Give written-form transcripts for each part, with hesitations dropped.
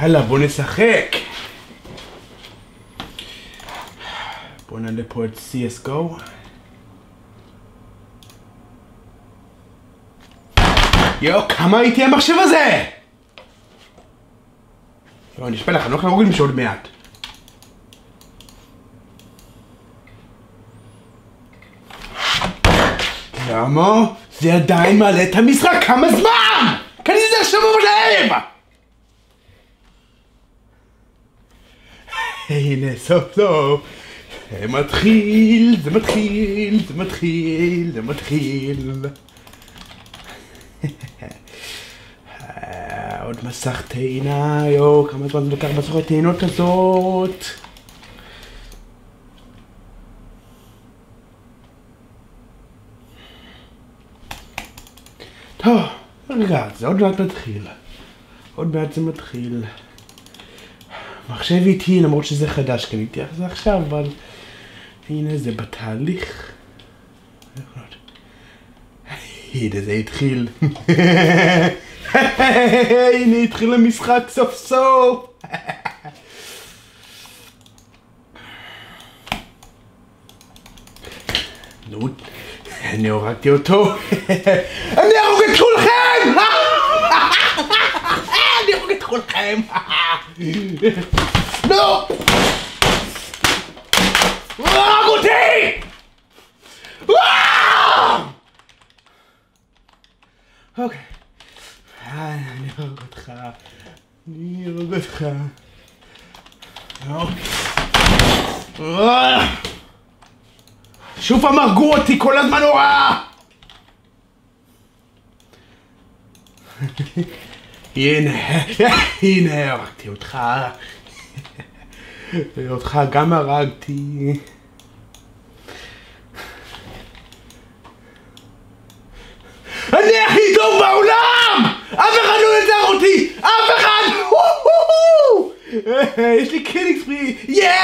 יאללה, בוא נשחק. בוא נעלה פה את CSGO. יו, כמה הייתי המחשב הזה? לא, אני אשפל לך, אני לא יכול להרוג לי שעוד מעט. למה? זה עדיין מעלה את המשחק, כמה זמן? כי אני זה שבוע להם! הנה, סוף סוף. זה מתחיל, זה מתחיל, זה מתחיל, זה מתחיל. עוד מסך טעינה, יו, כמה זמן זה לוקח מסך הטעינות הזאת? טוב, רגע, זה עוד מעט מתחיל. עוד מעט זה מתחיל. מחשב איתי, למרות שזה חדש, קניתי את זה עכשיו, אבל הנה זה בתהליך. הנה זה התחיל. הנה התחיל המשחק סוף סוף. נו, אני הורגתי אותו. אני הורג את כולכם! אני הורג את כולכם! לא! הורג אותי! אוקיי. אני הורג אותך. אני הורג אותך. שוב פעם הרגו אותי כל הזמן הוראה! הנה הרגתי אותך. ואותך גם הרגתי. אני הכי טוב בעולם! אף אחד לא יצר אותי! אף אחד! יש לי קילינג ספרי!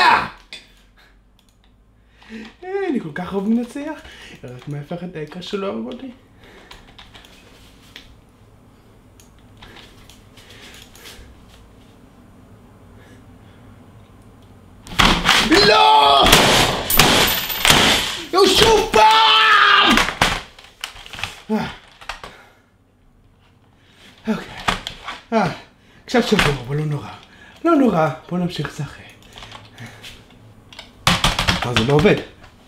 אני כל כך אוהב מנצח. רק מה הפך את העיקר שלא אוהב אותי? לא! יו שוב פעם! אוקיי. עכשיו שבוע, אבל לא נורא. לא נורא, בוא נמשיך לשחק. זה לא עובד.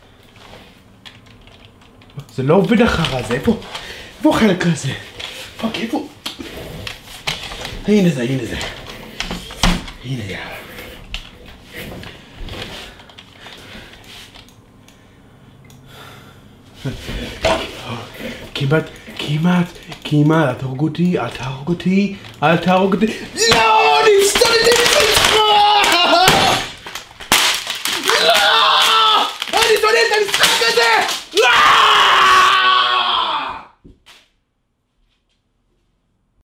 זה לא עובד אחר הזה, איפה חלק הזה? פאק, איפה? הנה זה, הנה זה. הנה יאללה. כמעט, אל תהרוג אותי, אל תהרוג אותי, אל תהרוג אותי. לא, נפסדתי במשחק! לא! אני שונא את המשחק!